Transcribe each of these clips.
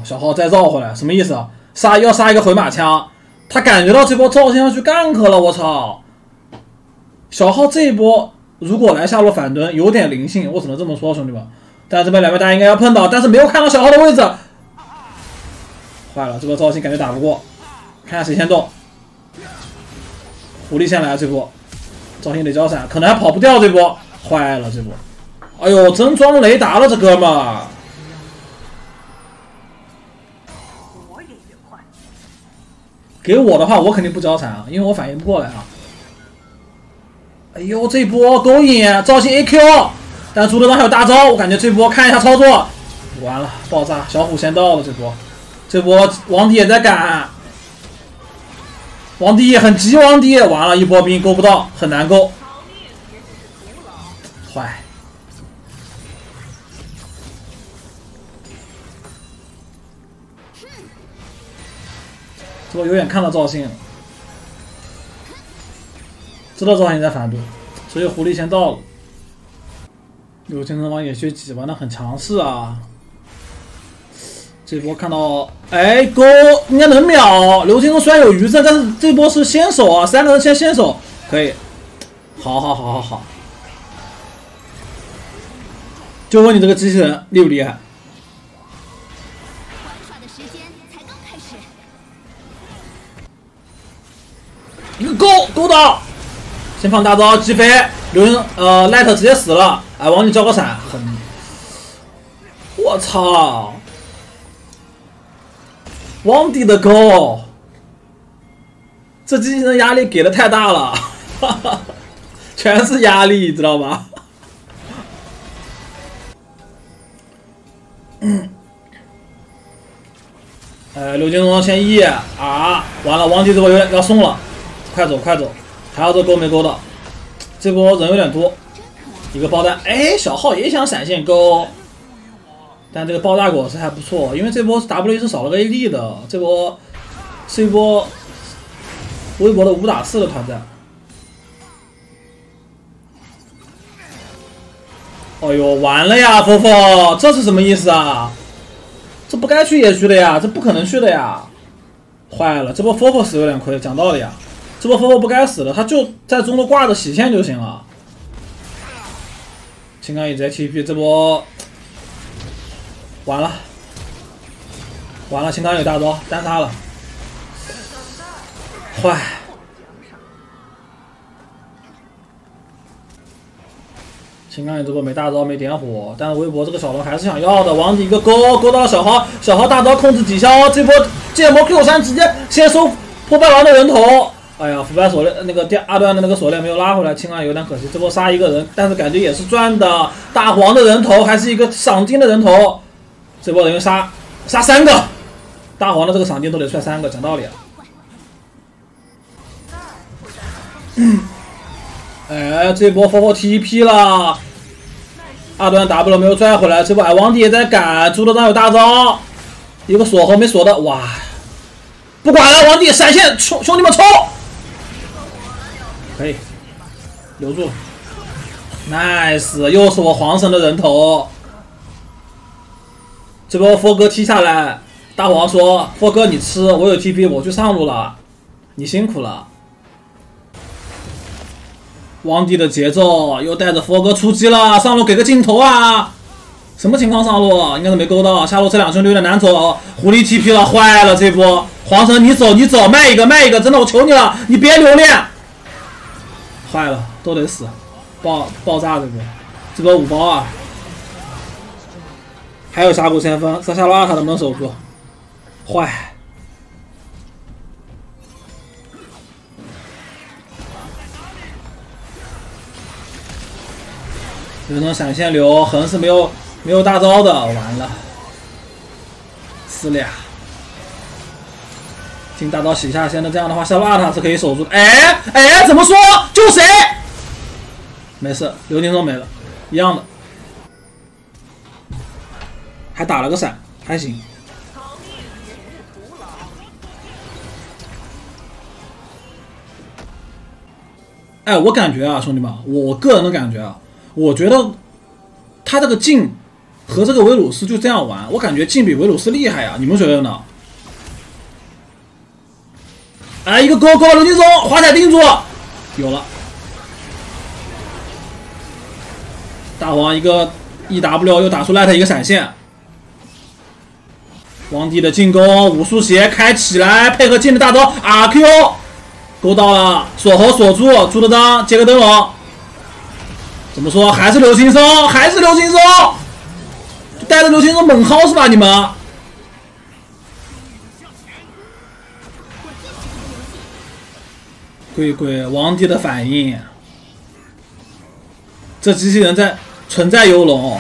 小号再绕回来，什么意思啊？要杀一个回马枪，他感觉到这波赵信要去gank了，我操！小号这一波如果来下路反蹲有点灵性，我只能这么说，兄弟们。但是这边两边大家应该要碰到，但是没有看到小号的位置，坏了，这波赵信感觉打不过，看下谁先动。狐狸先来这波，赵信得交闪，可能还跑不掉这波，坏了这波。哎呦，真装雷达了这哥们儿！给我的话，我肯定不交闪啊，因为我反应不过来啊。哎呦，这波勾引赵信 AQ， 但朱德章还有大招，我感觉这波看一下操作，完了爆炸，小虎先到了这波王迪也在赶，王迪也很急，王迪完了一波兵勾不到，很难勾，坏。这波有点看到赵信了。知道赵信在反蹲，所以狐狸先到了。刘金生王野血几玩的很强势啊！这波看到，哎，勾应该能秒。刘金生虽然有余震，但是这波是先手啊，3个人先手，可以。好。就问你这个机器人厉不厉害？一个勾到。先放大招击飞，Light 直接死了，哎，王迪交个闪，我操，王迪的勾，这机器人压力给的太大了，哈哈，全是压力，知道吗？刘金龙先1啊，完了，王迪这波要送了，快走，还要这勾没勾到，这波人有点多，一个爆弹，哎，小号也想闪现勾，但这个爆炸果实还不错，因为这波 W 是少了个 AD 的，这波是一波微博的5打4的团战。哎呦，完了呀，佛佛，这是什么意思啊？这不该去野区的呀，这不可能去的呀！坏了，这波佛佛死有点亏，讲道理啊，这波佛佛不该死的，他就在中路挂着洗线就行了。青钢一直在 TP， 这波完了，青钢有大招单杀了，坏。青钢这波没大招没点火，但是微博这个小龙还是想要的。王迪一个勾到了小豪，小豪大招控制抵消，这波剑魔 Q3 直接先收破败王的人头。哎呀，腐败锁链那个二段的那个锁链没有拉回来，青钢有点可惜。这波杀一个人，但是感觉也是赚的。大黄的人头还是一个赏金的人头，这波人杀3个，大黄的这个赏金都得赚3个，讲道理啊。哎，这波 4 TP 了，二段 W 没有拽回来，这波王迪也在赶，朱德章有大招，一个锁喉没锁的，哇！不管了，王迪闪现，兄弟们冲！可以，留住 ，nice， 又是我皇神的人头。这波佛哥踢下来，大黄说：“佛哥你吃，我有 TP， 我去上路了，你辛苦了。”王迪的节奏又带着佛哥出击了，上路给个镜头啊！什么情况上路？应该是没勾到，下路这两兄弟有点难走。狐狸 TP 了，坏了这波！皇神你走，卖一个，真的我求你了，你别留恋！坏了，都得死，爆炸这波5包啊！还有峡谷先锋，这下路2塔能不能守住？坏！有种闪现流，横是没有大招的，完了，4俩，进大招洗下线的，这样的话，下路2塔是可以守住的。哎，怎么说？救谁？没事，刘金忠没了，一样的，还打了个闪，还行。哎，我感觉啊，兄弟们，我个人的感觉啊。我觉得他这个镜和这个维鲁斯就这样玩，我感觉近比维鲁斯厉害呀，你们觉得呢？哎，一个勾到刘金松，华彩定住，有了。大黄一个 EW 又打出来他一个闪现。王帝的进攻，武术鞋开起来，配合近的大招 RQ， 勾到了，锁喉锁住，朱德章接个灯笼。怎么说？还是刘青松，还是刘青松，带着刘青松猛薅是吧？你们？鬼王帝的反应，这机器人在存在游龙。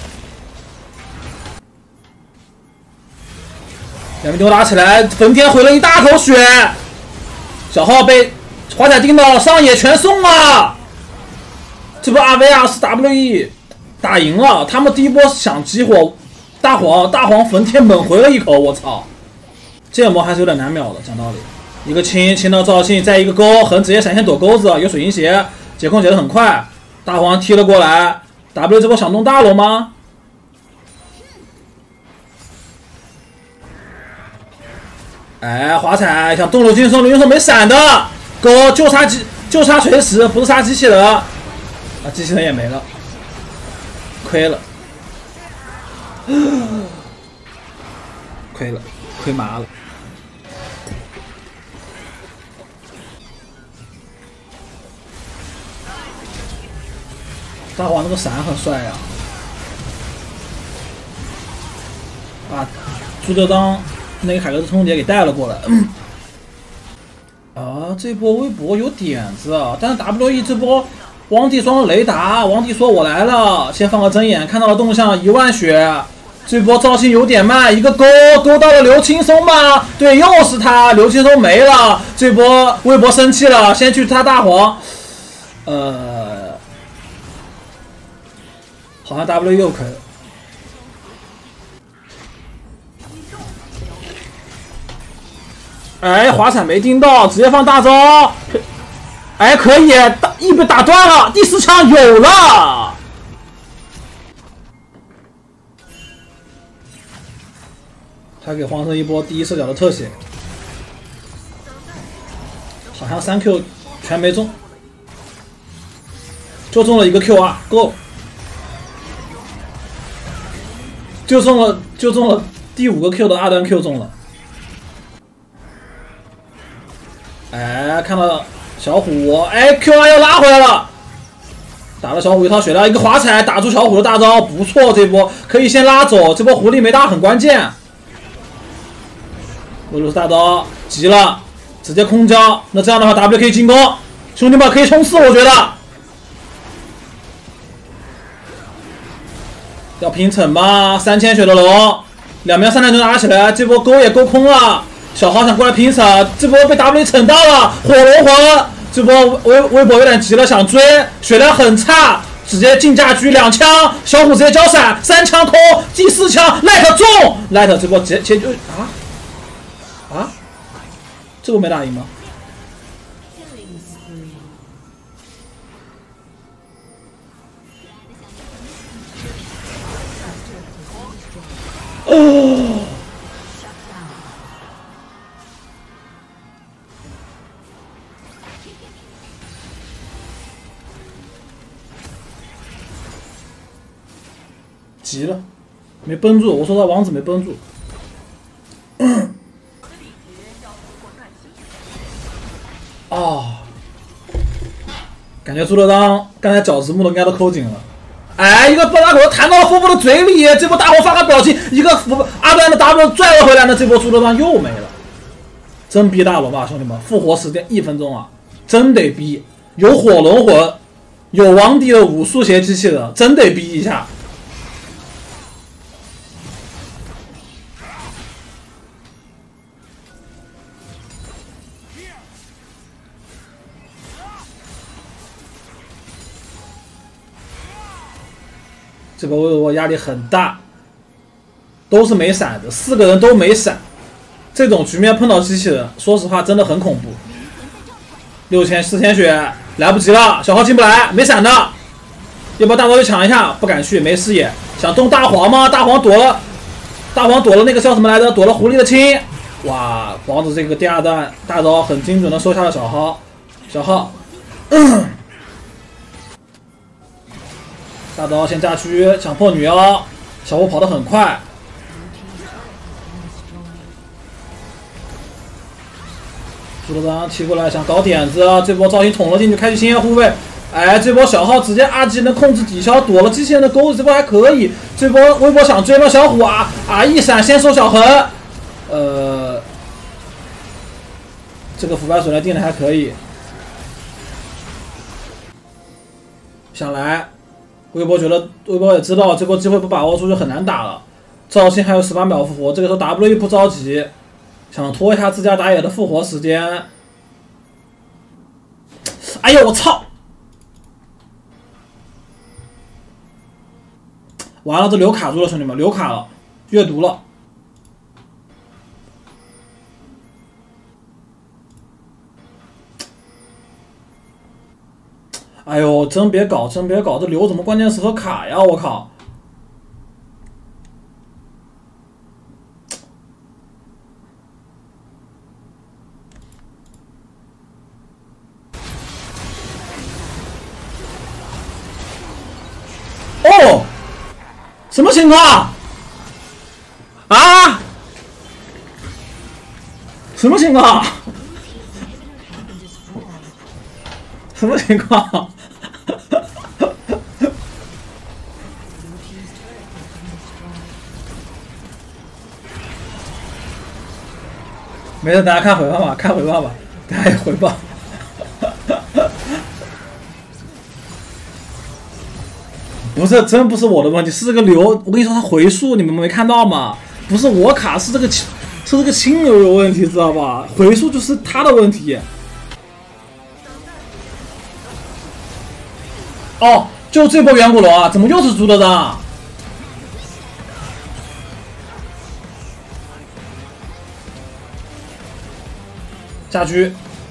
两边都打起来，焚天回了一大口血，小号被华彩盯到，上野全送了。这波 RVR 是 WE 打赢了，他们第一波想激活大黄焚天猛回了一口，我操！这魔还是有点难秒的，讲道理。一个清到赵信，再一个勾横直接闪现躲钩子，有水银鞋，解控解得很快。大黄踢了过来 ，W 这波想动大龙吗？哎，华彩想动刘金松，刘金松没闪的，勾就差锤石，不是杀机器人啊，机器人也没了，亏了，亏麻了。大黄那个闪很帅呀！把朱德章那个海格斯冲劫给带了过来。啊，这波微博有点子啊，但是 WE 这波王帝装了雷达，王帝说我来了，先放个睁眼，看到了动向1万血。这波赵信有点慢，一个勾到了刘青松吗？对，又是他，刘青松没了。这波微博生气了，先去他大黄。好像 W 又可以。哎，华彩没盯到，直接放大招。哎，可以，一被打断了，第4枪有了。他给黄生一波第一视角的特写，好像3Q 全没中，就中了一个 Q2， 够。就中了第5个 Q 的2段 Q 中了。哎，看到小虎，哎 ，Q2 又拉回来了，打了小虎一套血量，一个华彩打出小虎的大招，不错，这波可以先拉走，这波狐狸没打很关键。俄罗斯大招急了，直接空交，那这样的话 W 可以进攻，兄弟们可以冲4，我觉得。要拼惩吗？3000血的龙，两边3连就打起来，这波勾也勾空了。小豪想过来拼惩，这波被 W 惩到了，火龙魂。这波微博有点急了，想追，血量很差，直接进架狙2枪，小虎直接交闪，3枪空，第4枪 Light 中 ，Light 这波直接就这波没打赢吗？哦，急了，没绷住。我说他王子没绷住。哦，感觉朱德章刚才脚趾木头应该都抠紧了。哎，一个爆炸口弹到了夫妇的嘴里，这波大黄发个表情，一个阿端的 W 拽了回来呢，这波朱德章又没了，真逼大龙吧，兄弟们，复活时间1分钟啊，真得逼，有火龙魂，有王帝的武术鞋机器人，真得逼一下。这波我压力很大，都是没闪的，4个人都没闪，这种局面碰到机器人，说实话真的很恐怖。6000、4000血来不及了，小号进不来，没闪的。 要不要大招去抢一下？不敢去，没视野。想动大黄吗？大黄躲了那个叫什么来着？躲了狐狸的亲。哇，王子这个第二段大招很精准的收下了小号，大招先炸区强迫女妖，小虎跑得很快。猪头章踢过来想搞点子，这波赵云捅了进去，开启星夜护卫。哎，这波小号直接2级能控制抵消，躲了机器人的钩子，这波还可以。这波微博想追吗？小虎一闪先收小横。这个腐败水来定的还可以。想来，微博也知道这波机会不把握住就很难打了。赵信还有18秒复活，这个时候 W 不着急，想拖一下自家打野的复活时间。哎呦我操！完了，这流卡住了，兄弟们，流卡了，阅读了。哎呦，真别搞，这流怎么关键时刻卡呀？我靠！哦，什么情况？啊？什么情况？什么情况？没事，大家看回放吧，大家也回放。不是，真不是我的问题，是这个流。我跟你说，他回溯你们没看到吗？不是我卡，是这个清流有问题，知道吧？回溯就是他的问题。哦，就这波远古龙啊，怎么又是猪的章？下狙。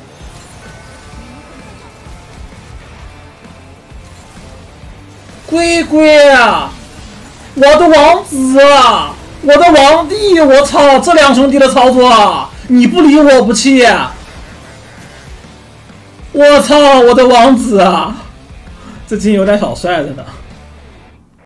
龟啊！我的王子啊！我的王帝！我操！这两兄弟的操作，你不理我不气！我操！我的王子啊！这金有点小帅着呢。